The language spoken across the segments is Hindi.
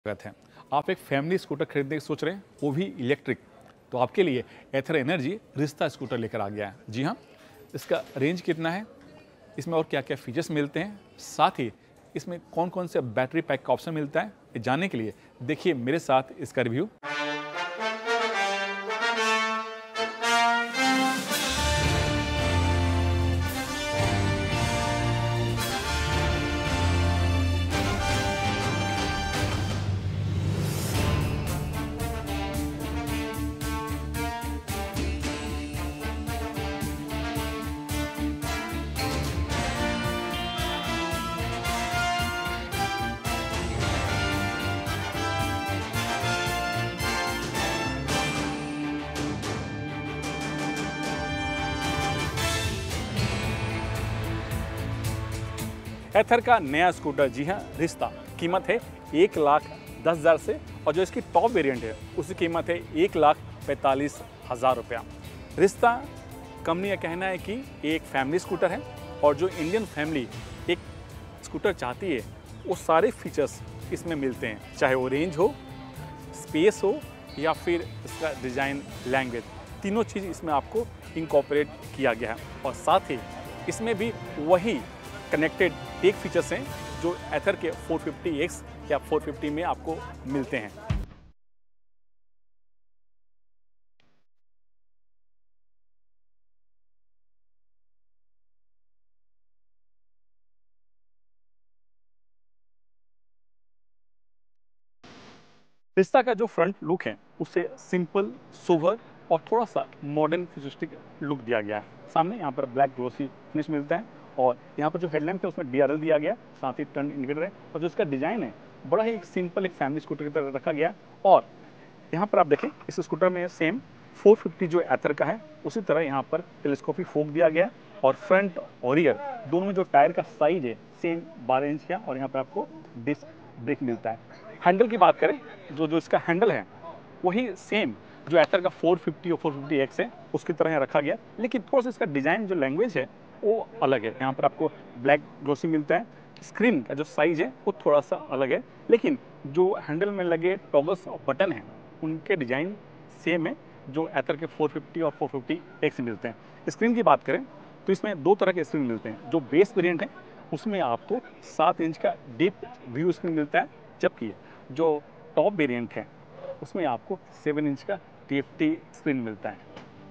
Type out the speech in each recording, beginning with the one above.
स्वागत है। आप एक फैमिली स्कूटर खरीदने की सोच रहे हैं, वो भी इलेक्ट्रिक। तो आपके लिए एथर एनर्जी रिश्ता स्कूटर लेकर आ गया है। जी हाँ, इसका रेंज कितना है, इसमें और क्या क्या फीचर्स मिलते हैं, साथ ही इसमें कौन कौन से बैटरी पैक का ऑप्शन मिलता है, ये जानने के लिए देखिए मेरे साथ इसका रिव्यू। एथर का नया स्कूटर, जी हाँ रिश्ता, कीमत है 1,10,000 से, और जो इसकी टॉप वेरिएंट है उसकी कीमत है 1,45,000 रुपया। रिश्ता कंपनी का कहना है कि ये एक फैमिली स्कूटर है, और जो इंडियन फैमिली एक स्कूटर चाहती है वो सारे फीचर्स इसमें मिलते हैं, चाहे वो रेंज हो, स्पेस हो, या फिर इसका डिज़ाइन, लैंग्वेज, तीनों चीज़ इसमें आपको इनकॉर्पोरेट किया गया है। और साथ ही इसमें भी वही कनेक्टेड टेक फीचर्स हैं जो एथर के 450X या 450 में आपको मिलते हैं। रिश्ता का जो फ्रंट लुक है उसे सिंपल, सोबर और थोड़ा सा मॉडर्न फ्यूचरिस्टिक लुक दिया गया है। सामने यहाँ पर ब्लैक ग्लोसी फिनिश मिलता है, और यहाँ पर जो हेडलैम्प है उसमें DRL दिया गया, साथ ही टर्न इंडिकेटर है, और जो इसका डिजाइन है बड़ा ही सिंपल एक फैमिली स्कूटर की तरह रखा गया। और यहाँ पर आप देखें इस स्कूटर में सेम 450 जो एथर का है उसी तरह यहाँ पर टेलीस्कोपिक फोक दिया गया, और फ्रंट और रियर दोनों में जो टायर का साइज है सेम 12 इंच का, और यहाँ पर आपको डिस्क ब्रेक मिलता है। हैंडल की बात करें, जो जो इसका हैंडल है वही सेम जो एथर का 450 और 450X है उसकी तरह यहाँ रखा गया, लेकिन थोड़ा सा इसका डिज़ाइन, जो लैंग्वेज है वो अलग है। यहाँ पर आपको ब्लैक ग्लोसी मिलता है, स्क्रीन का जो साइज है वो थोड़ा सा अलग है, लेकिन जो हैंडल में लगे टॉगल्स और बटन हैं उनके डिज़ाइन सेम है जो एथर के 450 और 450X मिलते हैं। स्क्रीन की बात करें तो इसमें दो तरह के स्क्रीन मिलते हैं। जो बेस वेरिएंट है उसमें आपको 7 इंच का डीप व्यू स्क्रीन मिलता है, जबकि जो टॉप वेरिएंट है उसमें आपको 7 इंच का TFT स्क्रीन मिलता है।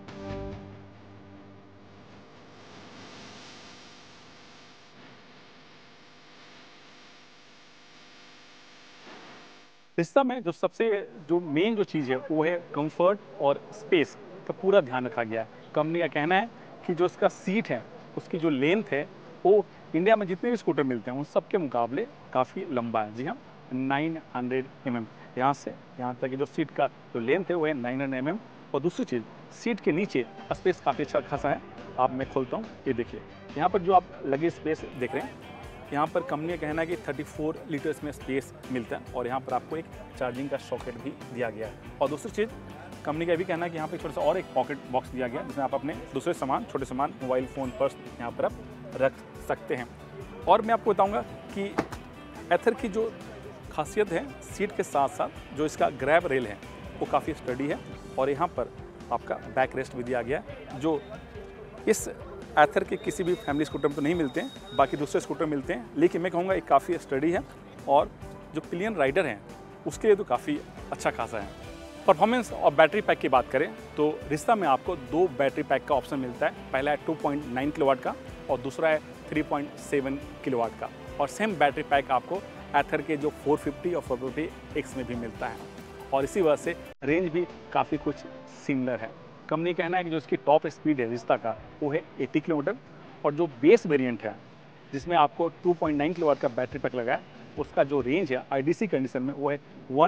रिश्ता में जो मेन जो चीज़ है वो है कंफर्ट और स्पेस का पूरा ध्यान रखा गया है। कंपनी का कहना है कि जो इसका सीट है उसकी जो लेंथ है वो इंडिया में जितने भी स्कूटर मिलते हैं उन सब के मुकाबले काफ़ी लंबा है। जी हाँ, 900 mm यहाँ से यहाँ तक की जो सीट का जो लेंथ है वो है 900 mm। और दूसरी चीज़, सीट के नीचे स्पेस काफ़ी अच्छा खासा है। आप मैं खोलता हूँ, ये देखिए यहाँ पर जो आप लगे स्पेस देख रहे हैं, यहाँ पर कंपनी का कहना है कि 34 लीटर्स में स्पेस मिलता है, और यहाँ पर आपको एक चार्जिंग का सॉकेट भी दिया गया है। और दूसरी चीज़, कंपनी का भी कहना है कि यहाँ पे छोटा सा और एक पॉकेट बॉक्स दिया गया है जिसमें आप अपने दूसरे सामान, छोटे सामान, मोबाइल फ़ोन, पर्स यहाँ पर आप रख सकते हैं। और मैं आपको बताऊँगा कि एथर की जो खासियत है, सीट के साथ साथ जो इसका ग्रैब रेल है वो काफ़ी स्टडी है, और यहाँ पर आपका बैक रेस्ट भी दिया गया है, जो इस एथर के किसी भी फैमिली स्कूटर में तो नहीं मिलते हैं, बाकी दूसरे स्कूटर मिलते हैं, लेकिन मैं कहूँगा एक काफ़ी स्टडी है, और जो पिलियन राइडर हैं उसके लिए तो काफ़ी अच्छा खासा है। परफॉर्मेंस और बैटरी पैक की बात करें तो रिश्ता में आपको 2 बैटरी पैक का ऑप्शन मिलता है। पहला है 2.9 किलोवाट का, और दूसरा है 3.7 किलोवाट का। और सेम बैटरी पैक आपको एथर के जो 450 और 450X में भी मिलता है, और इसी वजह से रेंज भी काफ़ी कुछ सिमिलर है। कंपनी कहना है कि जो इसकी टॉप स्पीड है रिश्ता का वो है 80 किलोमीटर, और जो बेस वेरिएंट है जिसमें आपको 2.9 किलोवाट का बैटरी पैक लगा है उसका जो रेंज है IDC कंडीशन में वो है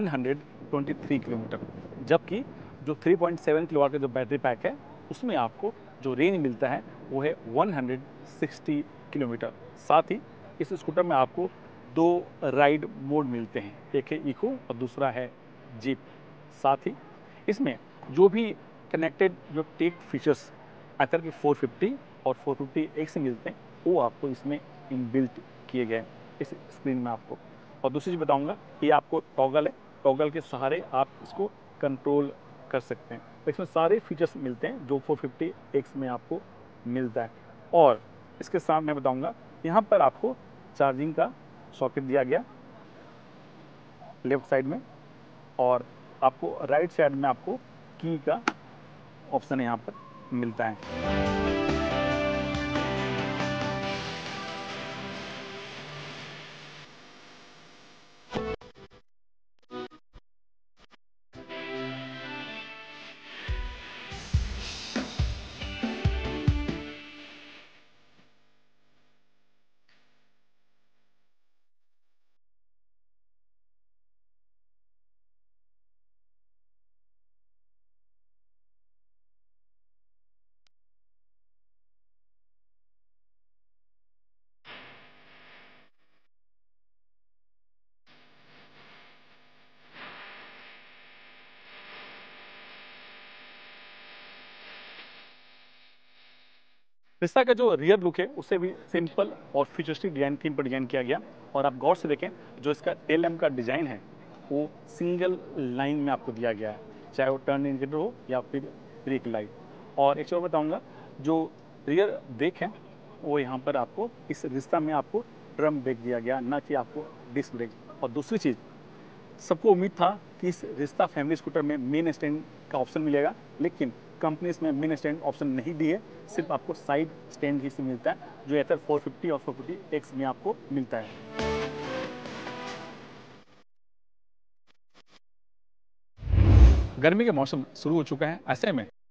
123 किलोमीटर, जबकि जो 3.7 किलोवाट का जो बैटरी पैक है उसमें आपको जो रेंज मिलता है वो है 160 किलोमीटर। साथ ही इस स्कूटर में आपको 2 राइड मोड मिलते हैं, एक है इको और दूसरा है जीप। साथ ही इसमें जो भी कनेक्टेड जो टेक फीचर्स एथर के 450 और 450X से मिलते हैं वो आपको इसमें इनबिल्ट किए गए इस स्क्रीन में आपको और दूसरी चीज़ बताऊंगा, ये आपको टॉगल है, टॉगल के सहारे आप इसको कंट्रोल कर सकते हैं। तो इसमें सारे फीचर्स मिलते हैं जो 450X में आपको मिलता है। और इसके साथ मैं बताऊंगा, यहाँ पर आपको चार्जिंग का सॉकेट दिया गया लेफ्ट साइड में, और आपको राइट साइड में आपको की का ऑप्शन यहाँ पर मिलता है। रिस्ता का जो रियर लुक है उसे भी सिंपल और फ्यूचरिस्टिक डिजाइन थीम पर डिजाइन किया गया। और आप गौर से देखें, जो इसका टेल लैम्प का डिजाइन है वो सिंगल लाइन में आपको दिया गया है, चाहे वो टर्न इंडिकेटर हो या फिर ब्रेक लाइट। और एक चीज़ और बताऊंगा, जो रियर ब्रेक है वो यहाँ पर आपको इस रिश्ता में आपको ड्रम ब्रेक दिया गया, ना कि आपको डिस्क ब्रेक। और दूसरी चीज़, सबको उम्मीद था कि इस रिश्ता फैमिली स्कूटर में मेन स्टैंड का ऑप्शन मिलेगा, लेकिन कंपनी इसमें मेन स्टैंड ऑप्शन नहीं दी है, सिर्फ आपको साइड स्टैंड ही से मिलता है, जो एथर 450 और 450X में आपको मिलता है। गर्मी के मौसम शुरू हो चुका है, ऐसे में